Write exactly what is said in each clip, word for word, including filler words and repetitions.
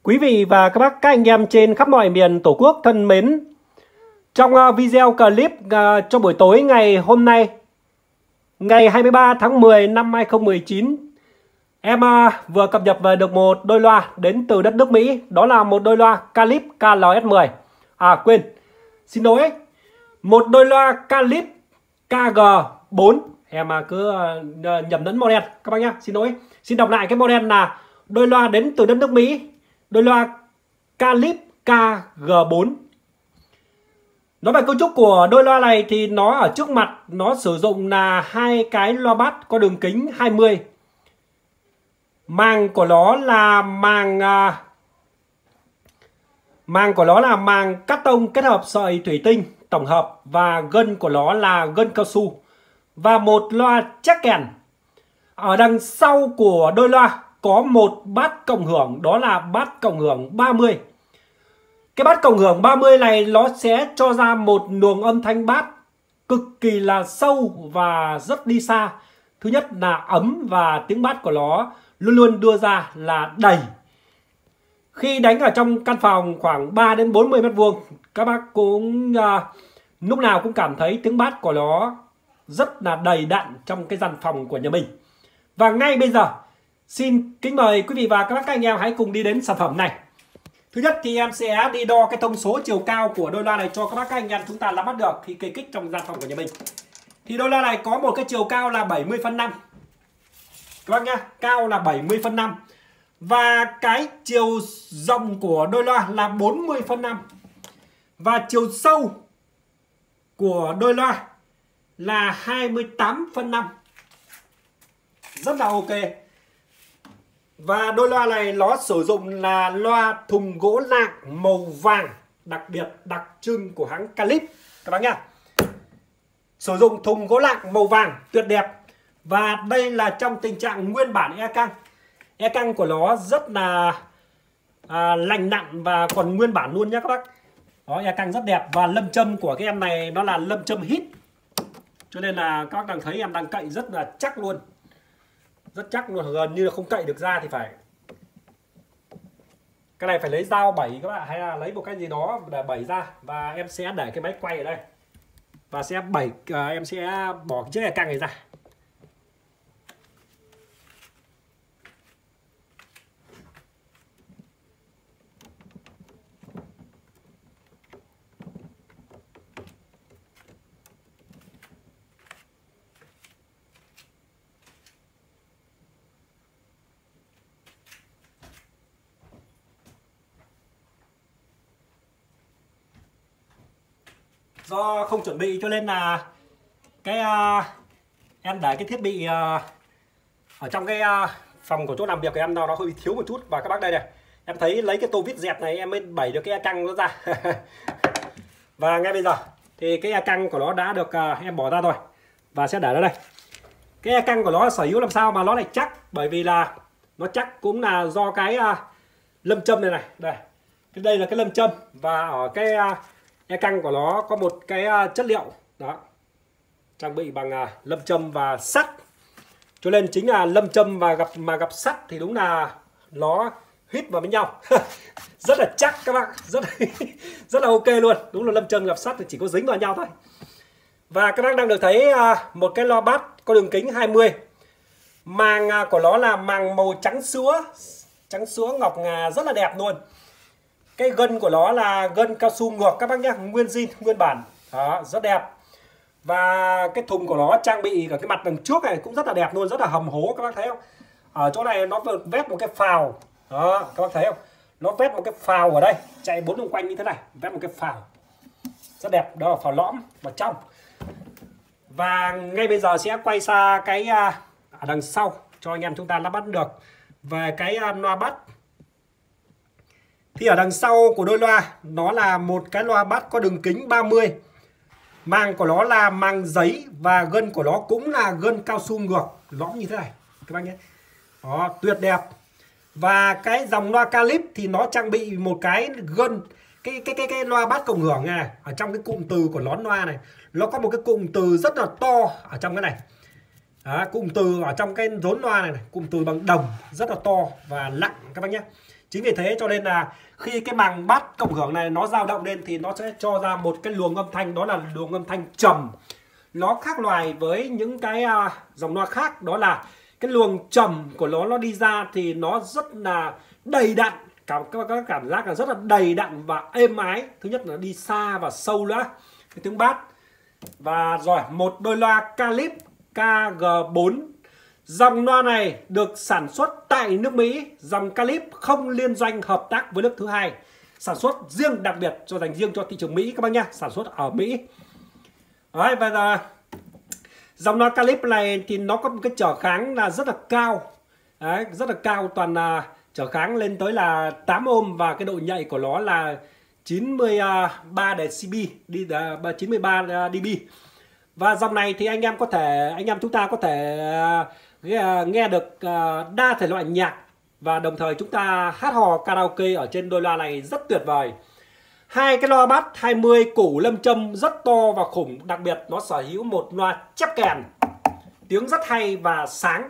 Quý vị và các bác, các anh em trên khắp mọi miền Tổ quốc thân mến, trong video clip cho buổi tối ngày hôm nay, ngày hai mươi ba tháng mười năm hai nghìn không trăm mười chín, em vừa cập nhật về được một đôi loa đến từ đất nước Mỹ. Đó là một đôi loa Calip K L S mười. À quên, xin lỗi, một đôi loa Calip K G bốn. Em cứ nhầm lẫn model các bác nhé, xin lỗi. Xin đọc lại cái model là đôi loa đến từ đất nước Mỹ, đôi loa Calip K G bốn. Nói về cấu trúc của đôi loa này thì nó ở trước mặt nó sử dụng là hai cái loa bass có đường kính hai mươi. Màng của nó là màng à, màng của nó là màng cắt tông kết hợp sợi thủy tinh tổng hợp, và gân của nó là gân cao su, và một loa chắc kèn. Ở đằng sau của đôi loa có một bát cộng hưởng, đó là bát cộng hưởng ba mươi. Cái bát cộng hưởng ba mươi này nó sẽ cho ra một luồng âm thanh bass cực kỳ là sâu và rất đi xa. Thứ nhất là ấm, và tiếng bass của nó luôn luôn đưa ra là đầy. Khi đánh ở trong căn phòng khoảng ba đến bốn mươi mét vuông, các bác cũng uh, lúc nào cũng cảm thấy tiếng bass của nó rất là đầy đặn trong cái gian phòng của nhà mình. Và ngay bây giờ xin kính mời quý vị và các bác các anh em hãy cùng đi đến sản phẩm này. Thứ nhất thì em sẽ đi đo cái thông số chiều cao của đôi loa này cho các bác các anh em chúng ta nắm bắt được khi cây kích trong gian phòng của nhà mình. Thì đôi loa này có một cái chiều cao là bảy mươi phân năm. Các bác nhá, cao là bảy mươi phân năm. Và cái chiều rộng của đôi loa là bốn mươi phân năm. Và chiều sâu của đôi loa là hai mươi tám phân năm. Rất là ok. Và đôi loa này nó sử dụng là loa thùng gỗ lạng màu vàng, đặc biệt đặc trưng của hãng Calip các bác nhá. Sử dụng thùng gỗ lạng màu vàng tuyệt đẹp. Và đây là trong tình trạng nguyên bản e căng. E căng của nó rất là à, lành nặn và còn nguyên bản luôn nhé các bác. Đó, e căng rất đẹp. Và lâm châm của cái em này nó là lâm châm hít, cho nên là các bác đang thấy em đang cậy rất là chắc luôn. Rất chắc luôn, gần như là không cậy được ra thì phải. Cái này phải lấy dao bẩy các bạn, hay là lấy một cái gì đó để bẩy ra. Và em sẽ để cái máy quay ở đây, và sẽ bẩy, à, em sẽ bỏ cái chiếc e căng này ra. Do không chuẩn bị cho nên là cái uh, em để cái thiết bị uh, ở trong cái uh, phòng của chỗ làm việc của em nó nó hơi bị thiếu một chút. Và các bác đây này, em thấy lấy cái tô vít dẹt này em mới bẩy được cái e căng nó ra. Và ngay bây giờ thì cái e căng của nó đã được uh, em bỏ ra rồi, và sẽ để nó đây. Cái e căng của nó sở hữu làm sao mà nó lại chắc, bởi vì là nó chắc cũng là do cái uh, lâm châm này này. Đây, cái đây là cái lâm châm, và ở cái uh, e căng của nó có một cái chất liệu đó trang bị bằng lâm châm và sắt, cho nên chính là lâm châm và gặp mà gặp sắt thì đúng là nó hít vào với nhau. Rất là chắc các bạn, rất rất là ok luôn. Đúng là lâm châm gặp sắt thì chỉ có dính vào nhau thôi. Và các bác đang được thấy một cái loa bass có đường kính hai mươi. Màng của nó là màng màu trắng sữa, trắng sữa ngọc ngà, rất là đẹp luôn. Cái gân của nó là gân cao su ngược các bác nhé, nguyên zin, nguyên bản. Đó, rất đẹp. Và cái thùng của nó trang bị ở cái mặt đằng trước này cũng rất là đẹp luôn, rất là hầm hố các bác thấy không? Ở chỗ này nó vét một cái phào. Đó, các bác thấy không? Nó vét một cái phào ở đây, chạy bốn vòng quanh như thế này, vét một cái phào. Rất đẹp, đó là phào lõm vào trong. Và ngay bây giờ sẽ quay xa cái ở đằng sau cho anh em chúng ta nắm bắt được về cái loa bass. Thì ở đằng sau của đôi loa nó là một cái loa bass có đường kính ba mươi. Màng của nó là màng giấy, và gân của nó cũng là gân cao su ngược lõm như thế này các bác nhé. Đó, tuyệt đẹp. Và cái dòng loa Calip thì nó trang bị một cái gân, cái cái cái cái loa bass cộng hưởng này, ở trong cái cụm từ của nón loa này nó có một cái cụm từ rất là to ở trong cái này. Đó, cụm từ ở trong cái rốn loa này, này cụm từ bằng đồng rất là to và nặng các bác nhé. Chính vì thế cho nên là khi cái màng bass cộng hưởng này nó dao động lên thì nó sẽ cho ra một cái luồng âm thanh, đó là luồng âm thanh trầm. Nó khác loài với những cái uh, dòng loa khác, đó là cái luồng trầm của nó nó đi ra thì nó rất là đầy đặn, cảm các các cảm giác là rất là đầy đặn và êm ái. Thứ nhất là đi xa và sâu nữa cái tiếng bass. Và rồi một đôi loa Calip K G bốn. Dòng loa này được sản xuất tại nước Mỹ. Dòng Calip không liên doanh hợp tác với nước thứ hai, sản xuất riêng, đặc biệt cho dành riêng cho thị trường Mỹ các bác nhá, sản xuất ở Mỹ. Đấy, và giờ dòng loa Calip này thì nó có một cái trở kháng là rất là cao. Đấy, rất là cao, toàn là trở kháng lên tới là tám ohm và cái độ nhạy của nó là chín mươi ba decibel, đi chín mươi ba dB. Và dòng này thì anh em có thể anh em chúng ta có thể nghe được đa thể loại nhạc và đồng thời chúng ta hát hò karaoke ở trên đôi loa này rất tuyệt vời. Hai cái loa bass hai mươi củ lâm châm rất to và khủng, đặc biệt nó sở hữu một loa chép kèn, tiếng rất hay và sáng.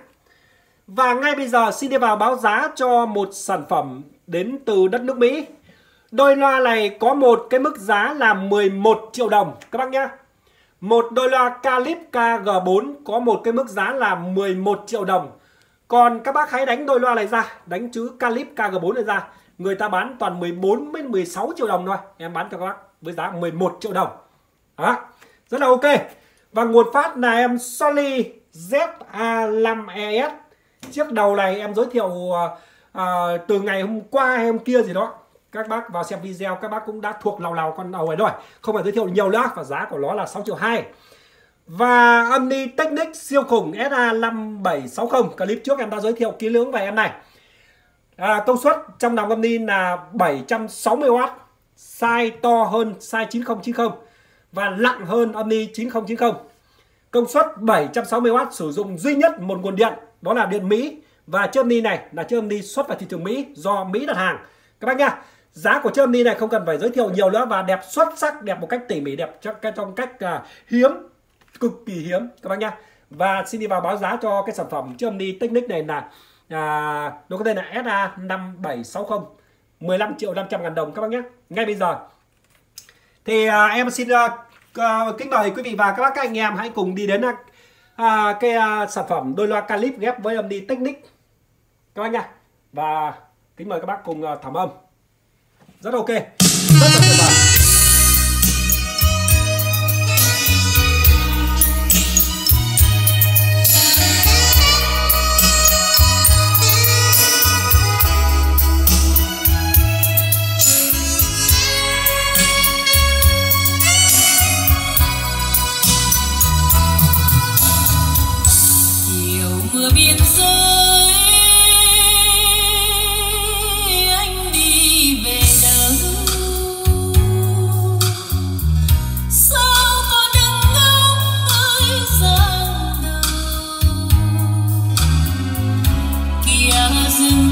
Và ngay bây giờ xin đi vào báo giá cho một sản phẩm đến từ đất nước Mỹ. Đôi loa này có một cái mức giá là mười một triệu đồng các bác nhé. Một đôi loa Calip K G bốn có một cái mức giá là mười một triệu đồng. Còn các bác hãy đánh đôi loa này ra, đánh chữ Calip K G bốn này ra, người ta bán toàn mười bốn đến mười sáu triệu đồng thôi. Em bán cho các bác với giá mười một triệu đồng. Đó, rất là ok. Và nguồn phát là em Sony Z A năm E S. Chiếc đầu này em giới thiệu uh, uh, từ ngày hôm qua hay hôm kia gì đó. Các bác vào xem video các bác cũng đã thuộc lào lào con đầu này rồi, không phải giới thiệu nhiều nữa. Và giá của nó là sáu triệu hai. Và âm ni Technics siêu khủng S A năm bảy sáu không, clip trước em đã giới thiệu kỹ lưỡng về em này. À, công suất trong dòng âm ni là bảy trăm sáu mươi oát, size to hơn size chín không chín không và nặng hơn âm ni chín không chín không. Công suất bảy trăm sáu mươi oát, sử dụng duy nhất một nguồn điện, đó là điện Mỹ. Và chiếc âm ni này là chiếc âm ni xuất vào thị trường Mỹ, do Mỹ đặt hàng các bác nha. Giá của chiếc âm ni này không cần phải giới thiệu nhiều nữa, và đẹp xuất sắc, đẹp một cách tỉ mỉ, đẹp trong cách uh, hiếm, cực kỳ hiếm các bác nha. Và xin đi vào báo giá cho cái sản phẩm chiếc âm ni Technics này là à, nó có tên là S A năm bảy sáu không, mười lăm triệu năm trăm ngàn đồng các bác nhé. Ngay bây giờ thì à, em xin à, à, kính mời quý vị và các bác các anh em hãy cùng đi đến à, cái à, sản phẩm đôi loa Calip ghép với âm ni Technics các bác nha. Và kính mời các bác cùng à, thẩm âm. Rất ok, rất là tuyệt vời. Biên giới anh đi về đâu, sao có đứng ngóng tới giang đầu kia rừng